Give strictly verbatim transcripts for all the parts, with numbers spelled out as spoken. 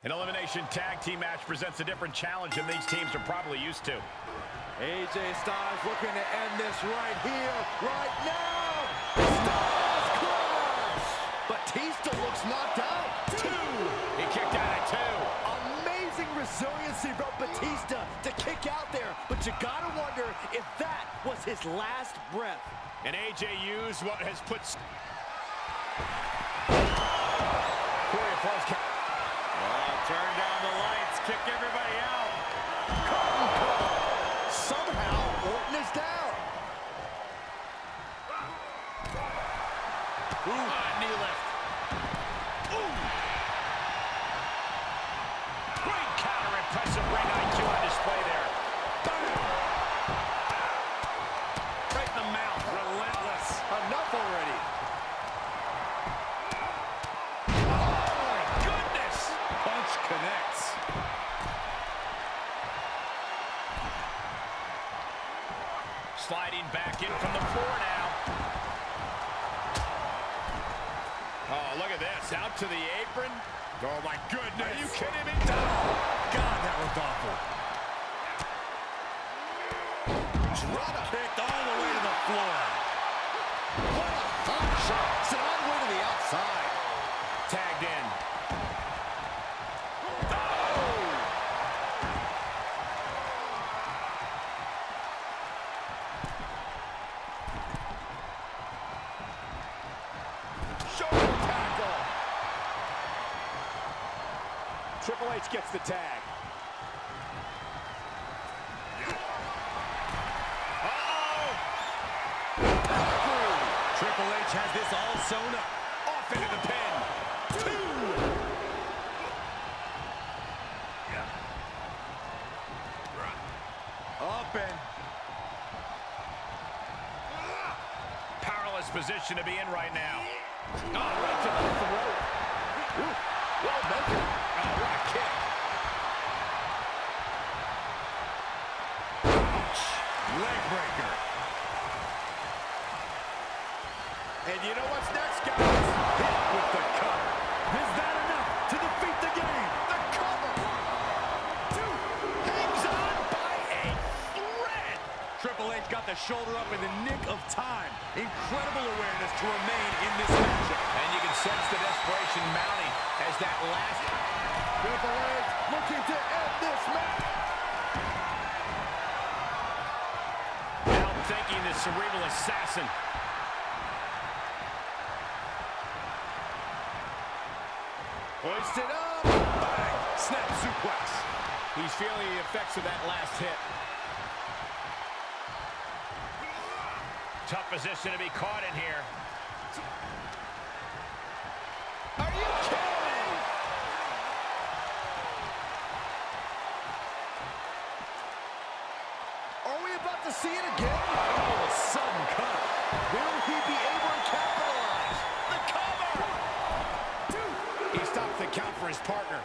An elimination tag team match presents a different challenge than these teams are probably used to. A J Styles looking to end this right here, right now. Styles crash! Batista looks knocked out. Two. He kicked out at two. Amazing resiliency from Batista to kick out there, but you gotta wonder if that was his last breath. And A J used what has put... Corey Flow's count. Oh, turn down the lights, kick everybody out. Curtain call. Somehow, Orton is down. Ooh, uh, knee lift. Ooh. Great counter, impressive ring I Q on display there. Right in the mouth, relentless. Enough already. Punch connects. Sliding back in from the floor now. Oh, look at this. Out to the apron. Oh, my goodness. Are you kidding me? Oh, God, that looked awful. Drop kicked all the way to the floor. What a hot shot. It's all the way to the outside. Tagged in. Triple H gets the tag. Uh-oh! Triple H has this all sewn up. Off into the pin. Two! Up and... Powerless position to be in right now. Oh, right to the throat. Ooh, well measured. Oh, what a kick. Ouch. Leg breaker. And you know what's next, guys? Hit with the cover. Is that enough to defeat the game? The cover. Two. Hangs on by a thread. Triple H got the shoulder up in the nick of time. Incredible awareness to remain in this matchup. And you can sense the desperation mounting as that last... Triple H looking to end this match. Outthinking the cerebral assassin. Hoisted up. Bang. Snap suplex. He's feeling the effects of that last hit. Tough position to be caught in here. Are you kidding me? Are we about to see it again? Oh, a sudden cut. Will he be able to capitalize? The cover! Two. He stopped the count for his partner.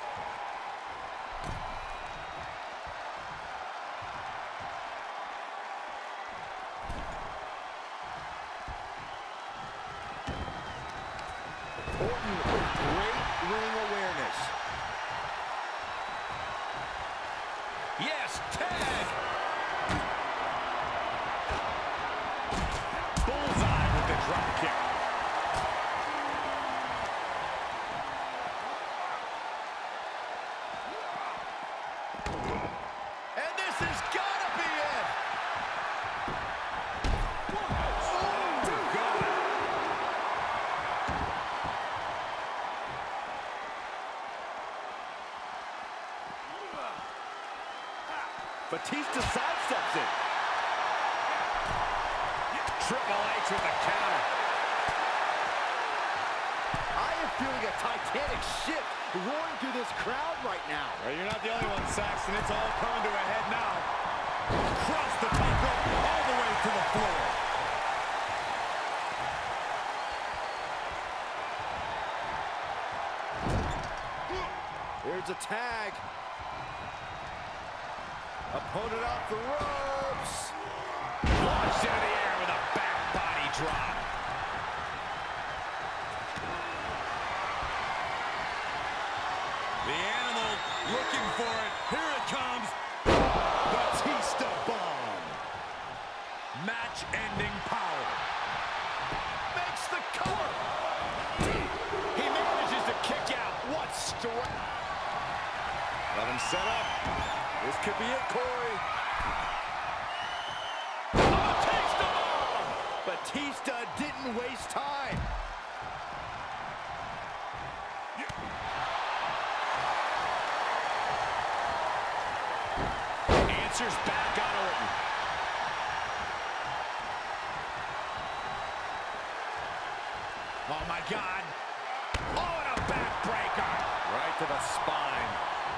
Orton with great ring awareness. Yes, tag! Bullseye with the drop kick. And this has got to be it! Oh, God! Batista sidesteps it. Triple H with the counter. I am feeling a titanic shift roaring through this crowd right now. Well, you're not the only one, Saxton. It's all coming to a head now. Across the top rope, all the way to the floor. Here's a tag. Opponent off the ropes. Launched into the air with a back body drop. The Animal Looking for it. Here it comes. Batista bomb. Match-ending power. Makes the cover. He manages to kick out. What strength. Let him set up. This could be it, Corey. Oh, takes the bomb. Batista didn't waste time. Answers back on Orton. Oh, my God. Oh, and a backbreaker. Right to the spine.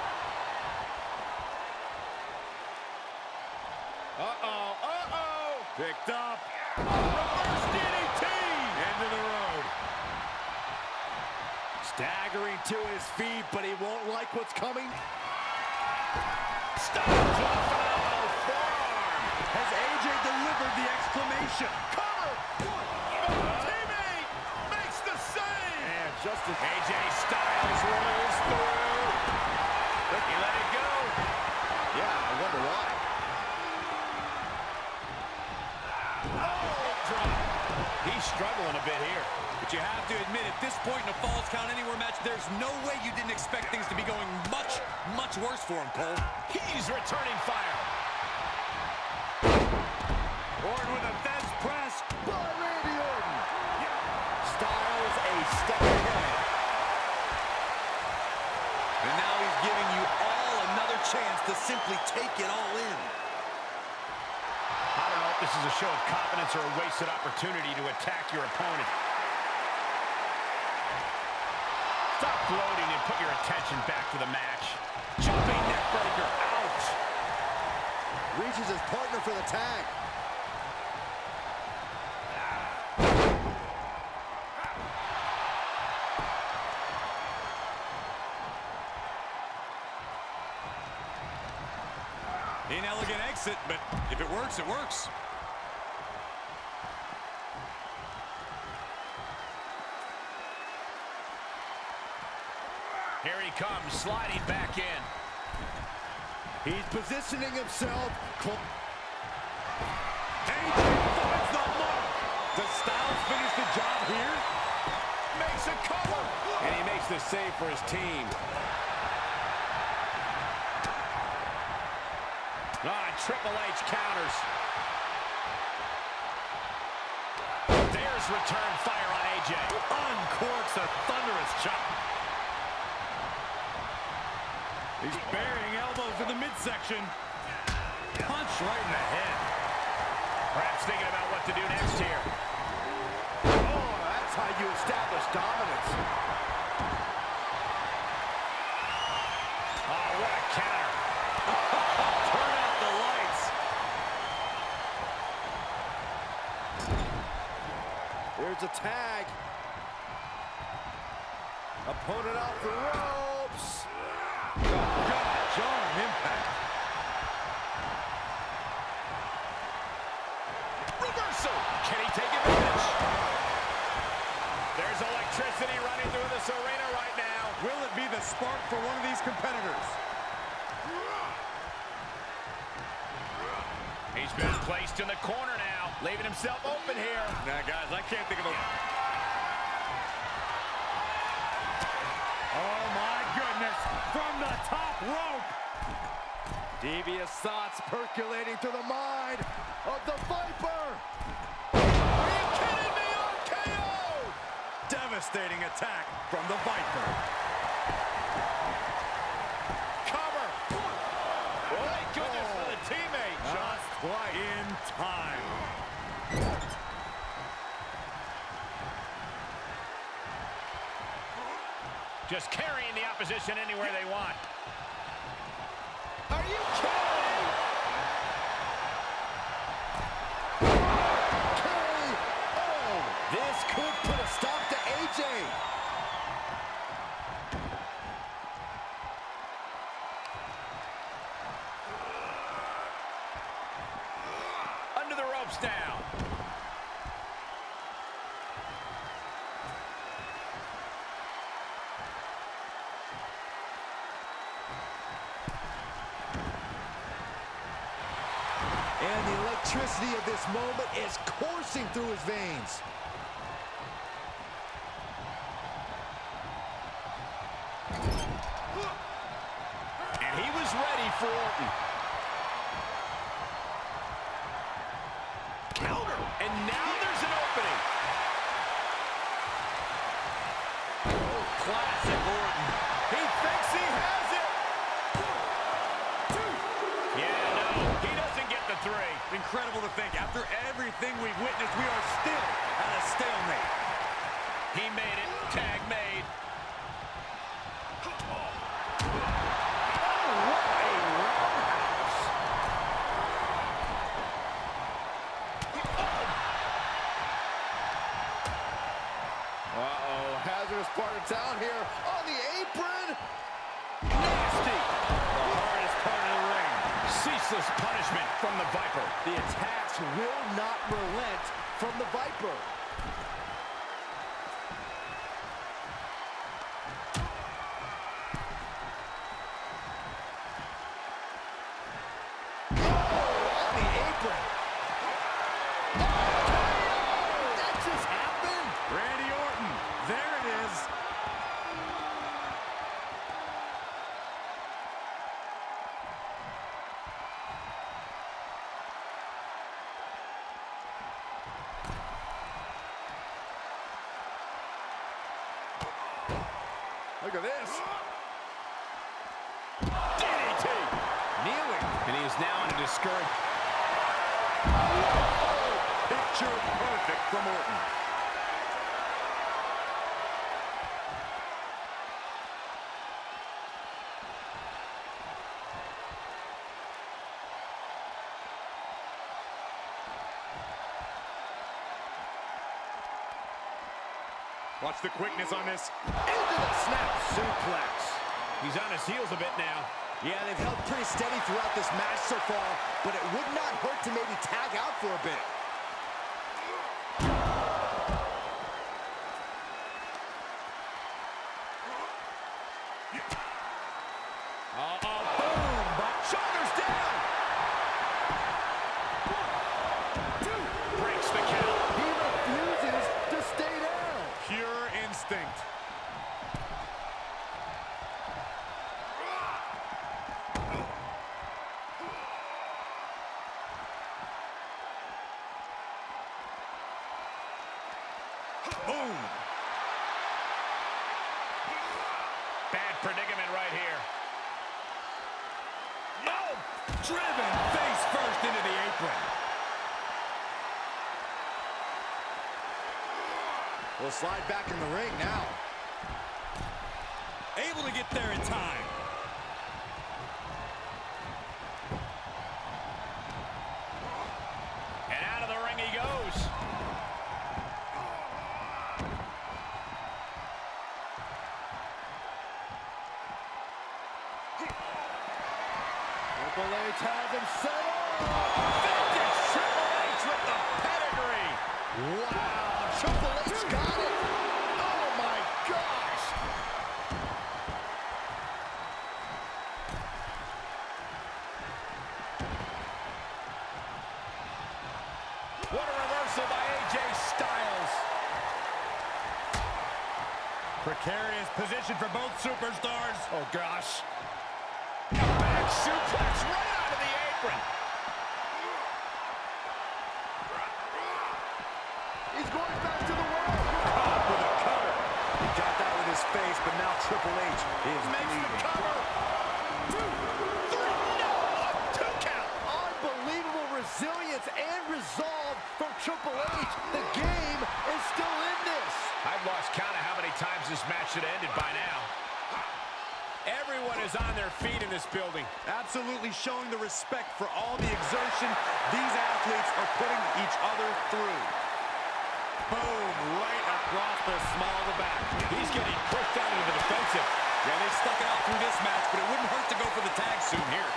Uh-oh, uh-oh. Picked up. Reverse D D T. Into the road. Staggering to his feet, but he won't like what's coming. Stops with a phenomenal forearm. Has A J delivered the exclamation? Cover. Oh, teammate makes the save. And just as A J Styles rolls through. He let it go. yeah, I wonder why. Oh, drop. He's struggling a bit here. But you have to admit, at this point in a Falls Count Anywhere match, there's no way you didn't expect things to be going much, much worse for him, Cole. He's returning fire. Orton with a Fez press. By Randy Orton. Styles a step ahead. And now he's giving you all another chance to simply take it all in. I don't know if this is a show of confidence or a wasted opportunity to attack your opponent. Stop gloating and put your attention back to the match. Jumping neckbreaker. Ouch. Reaches his partner for the tag. Inelegant exit, but if it works, it works. Here he comes, sliding back in. He's positioning himself. A J finds the mark. Does Styles finish the job here? Makes a cover. And he makes the save for his team. Ah, Triple H counters. There's return fire on A J. Uncorks a thunderous chop. He's burying elbows in the midsection. Punch right in the head. Perhaps thinking about what to do next here. Oh, that's how you establish dominance. Oh, what a counter. Turn out the lights. There's a tag. Opponent off the ropes. God, jarring impact. Reversal. Can he take advantage? There's electricity running through this arena right now. Will it be the spark for one of these competitors? He's been placed in the corner now, leaving himself open here. Now, guys, I can't think of a... Oh, my goodness. From the top rope. Devious thoughts percolating through the mind of the Viper. Are you kidding me? R K O! Devastating attack from the Viper. Cover. Thank goodness for the teammate. Just quite in time. Just carrying the opposition anywhere they want. Are you kidding me? K O. This could put a stop to A J. Under the ropes now. electricity of this moment is coursing through his veins. And he was ready for Orton. Counter. And now there's an opening. Oh, classic Orton. He thinks he has it. Yeah, no, he doesn't get the three. Incredible to think, after everything we've witnessed, we are still at a stalemate. He made it. Tag made. Uh-oh, hazardous part of town here on the apron. Nasty. The hardest part of the ring. Ceaseless punishment from the Viper. The attacks will not relent from the Viper. Look at this. D D T. Kneeling. And he is now in a discouraged. Picture perfect from Orton. Watch the quickness on this. Into the snap suplex. He's on his heels a bit now. Yeah, they've held pretty steady throughout this match so far, but it would not hurt to maybe tag out for a bit. Uh-oh, boom, but shoulders down. One, two, breaks the count. He refuses to stay down. Pure instinct. Boom. Bad predicament right here. Oh, driven face first into the apron. We'll slide back in the ring now. Able to get there in time. And out of the ring he goes. Triple H has him set up. Vintage Triple H with the pedigree. Wow, Triple H got it. Oh my gosh. What a reversal by A J Styles. Precarious position for both superstars. Oh gosh. Back suplex right out of the apron. He's going back to the wall. Caught with a cover. He got that with his face, but now Triple H is Makes bleeding. the cover. Two, three, no, a two count. Unbelievable resilience and resolve from Triple H. The game is still in this. I've lost count of how many times this match should have ended by now. Everyone is on their feet in this building. Absolutely showing the respect for all the exertion these athletes are putting each other through. Boom, right across the small of the back. He's getting pushed out into the defensive. Yeah, they stuck it out through this match, but it wouldn't hurt to go for the tag soon here.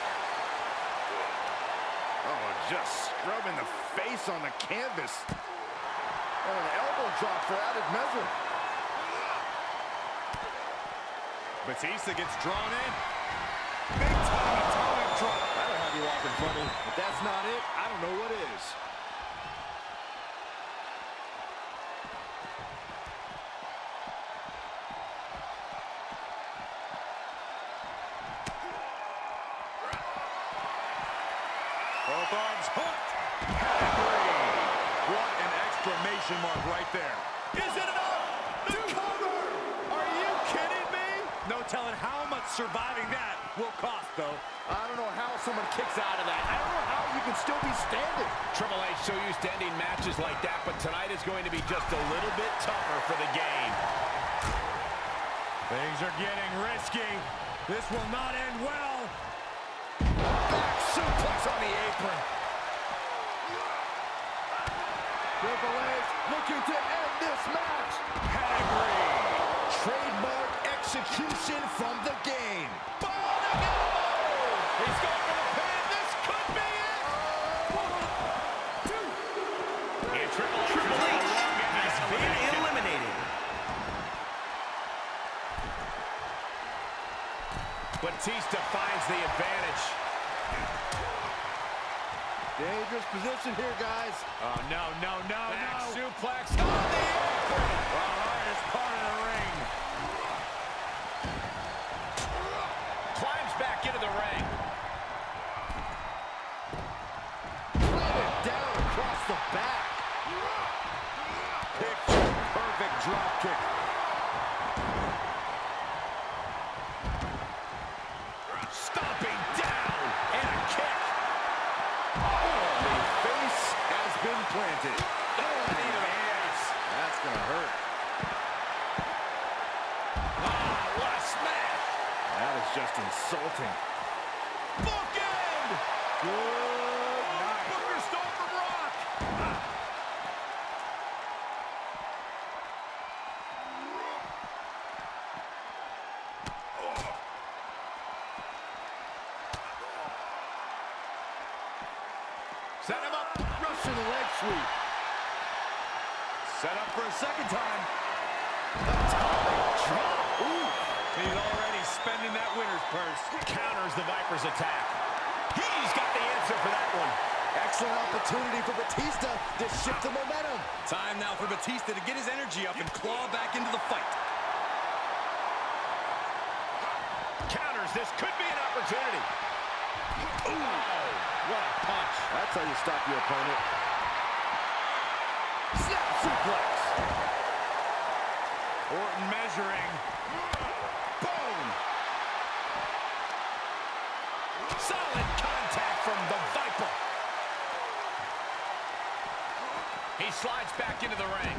Oh, just scrubbing the face on the canvas. And an elbow drop for added measure. Batista gets drawn in. Big time atomic drop. That'll have you walk in front of me. If that's not it, I don't know what is. Both arms hooked. Pedigree. What an exclamation mark right there. Is it enough? The cover! Are you kidding me? No telling how much surviving that will cost, though. I don't know how someone kicks out of that. I don't know how you can still be standing. Triple H so used to ending matches like that, but tonight is going to be just a little bit tougher for the game. Things are getting risky. This will not end well. Back suplex on the apron. Triple H looking to end this match. Pedigree. Trademark execution from the game. Oh, no! He's going for the pin. This could be it. One, two. And Triple H, Triple H has been eliminated. Batista finds the advantage. Dangerous position here, guys. Oh, no, no, no, Back no. suplex on the apron. The hardest part of the ring. Climbs back into the ring. Planted down across the back. Picture perfect drop kick. Stomping down and a kick. The face has been planted. Oh, knee to the face. That's gonna hurt. Ah, what a smash. That is just insulting. Bookend. Good night. Booker stole from Rock. Set him up. Russian leg sweep. Set up for a second time. Atomic drop. Ooh. He's already spending that winner's purse. Counters the Viper's attack. He's got the answer for that one. Excellent opportunity for Batista to shift the momentum. Time now for Batista to get his energy up and claw back into the fight. Counters. This could be an opportunity. Ooh. What a punch. That's how you stop your opponent. Snap suplex. Orton measuring. Boom. Solid contact from the Viper. He slides back into the ring.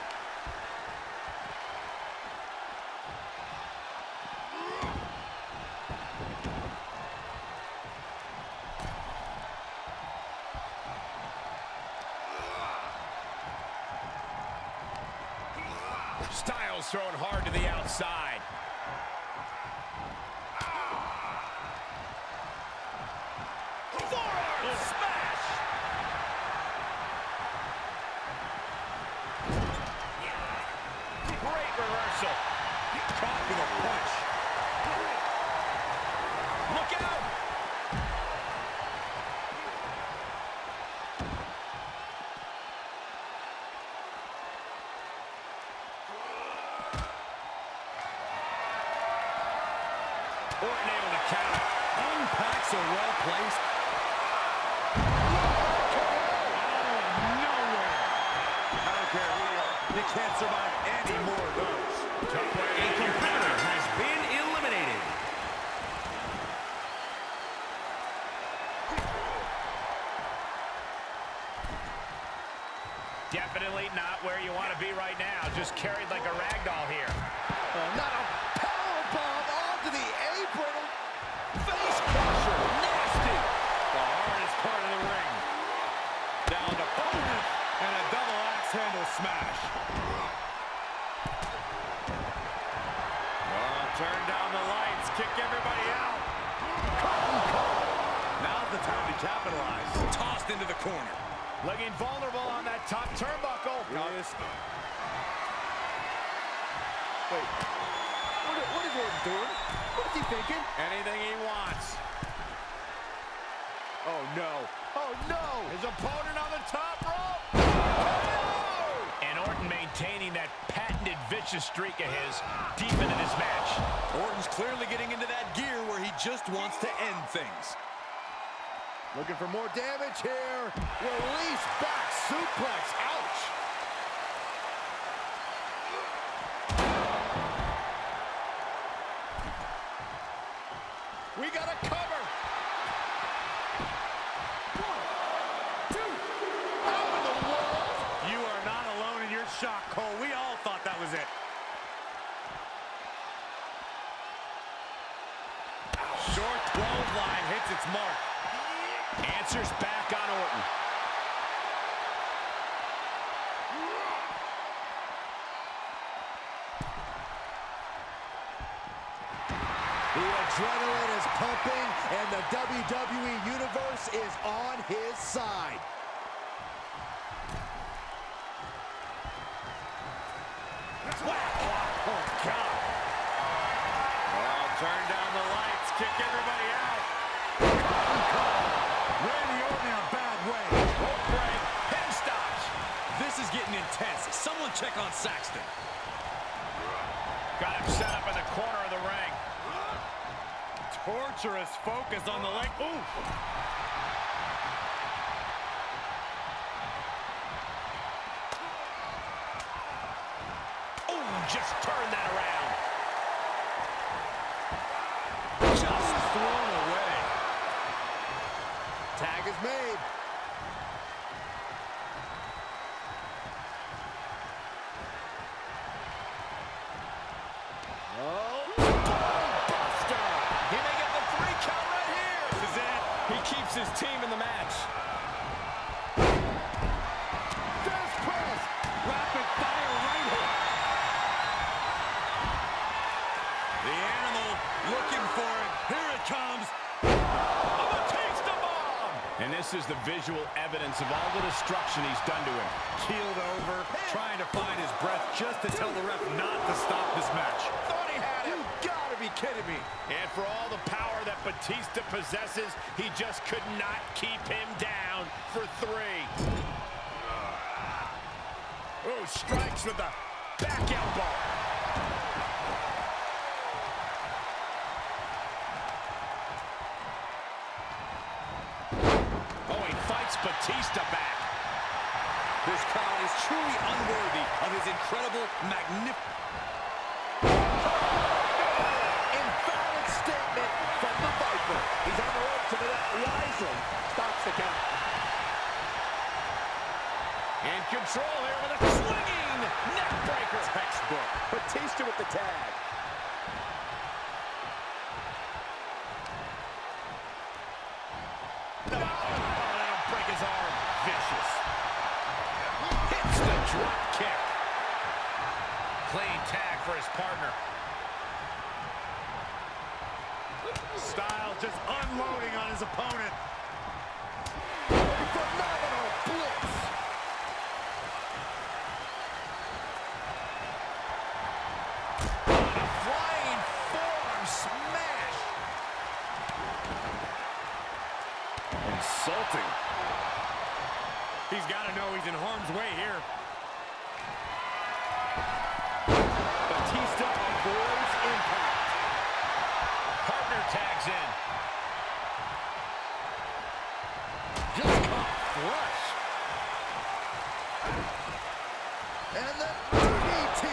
Styles throwing hard to the outside. Forearm smash. Great reversal. Caught with a punch. Look out. Orton able to counter. Impacts are well placed. Out of nowhere. I don't care who you are. You can't survive any more of those. A competitor has been eliminated. Definitely not where you want to be right now. Just carried like a rag doll here. Oh, not a powerbomb onto the apron. Face crusher. Nasty. The hardest part of the ring. Down to boom. And a double axe handle smash. Oh, turn down the lights. Kick everybody out. Now's the time to capitalize. Tossed into the corner. Looking vulnerable on that top turnbuckle. Yes. Wait. What, what is Orton doing? What is he thinking? Anything he wants. Oh, no. Oh, no. His opponent on the top rope. And Orton maintaining that patented vicious streak of his deep into this match. Orton's clearly getting into that gear where he just wants to end things. Looking for more damage here. Release back suplex. Ouch. We got a cover. One, two. How in the world? You are not alone in your shock, Cole. We all thought that was it. Short clothesline hits its mark. Answers back on Orton. The adrenaline is pumping, and the W W E Universe is on his side. Oh, God. Well, turn down the lights, kick everybody out. Randy Orton in a bad way. Rope break, pin stops. This is getting intense. Someone check on Saxton. Got him set up in the corner of the ring. Torturous focus on the leg. Ooh. Just turn that around. Just thrown away. Tag is made. Oh, buster! He may get the three count right here. This is it. He keeps his team in the match. Death press. Rapid fire right hook. The animal looking for it. Here it comes. A Batista bomb! And this is the visual evidence of all the destruction he's done to him. Keeled over, trying to find his breath just to tell the ref not to stop this match. Thought he had him. You gotta be kidding me. And for all the power that Batista possesses, he just could not keep him down for three. Oh, strikes with the back elbow. Oh, he fights Batista back. This crowd is truly unworthy of his incredible, magnificent... Emphatic statement from the Viper. He's on the rope to the left. Wisely stops the count. In control here with a swinging neck breaker. Textbook. Batista with the tag. No. Oh, that'll break his arm. Vicious. Hits the drop kick. Clean tag for his partner. Styles just unloading on his opponent. Phenomenal blitz. On a flying forearm smash. Insulting. He's got to know he's in harm's way here. Batista avoids impact. Partner tags in. Just caught flush. And the D D T.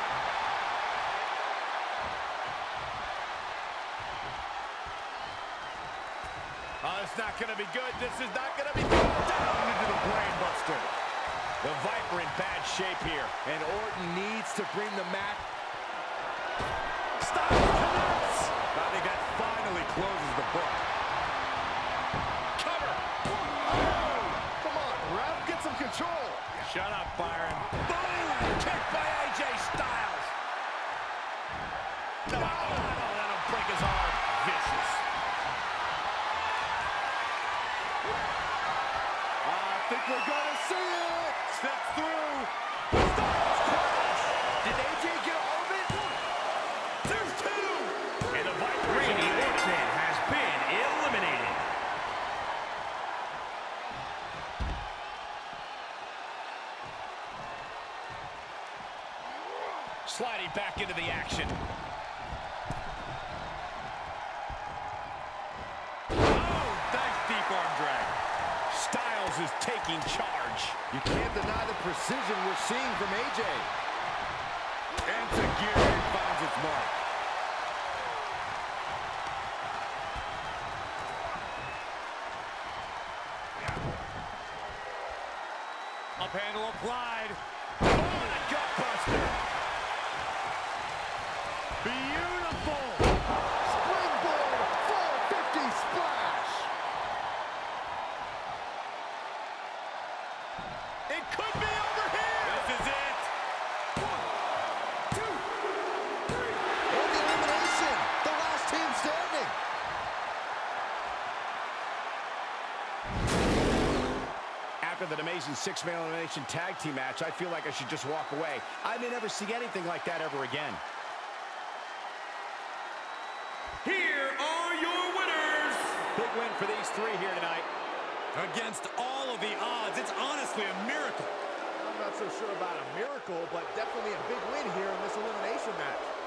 Oh, it's not going to be good. This is not going to be good. Down into the brain buster. The Viper in bad shape here. And Orton needs to bring the match. Stop connects. I think that finally closes the book. Cover. Oh, come on, ref, get some control. Shut up, Byron. Boom! Kick by A J Styles. No, that'll break his arm. Vicious. I think we're gonna see it. Steps through. Styles crash. Did A J get all of it? There's two. And the Viper Randy Orton has been eliminated. back into the action. Oh, nice deep arm drag. Styles is taking charge. You can't deny the precision we're seeing from A J. And Tajiri finds its mark. Up handle applied. Oh, the gut buster. Beautiful. Springboard four fifty splash. It could be over here. This is it. One, two, three. And the elimination. The last team standing. After that amazing six-man elimination tag team match, I feel like I should just walk away. I may never see anything like that ever again. Here are your winners. Big win for these three here tonight. Against all of the odds, it's honestly a miracle. I'm not so sure about a miracle, but definitely a big win here in this elimination match.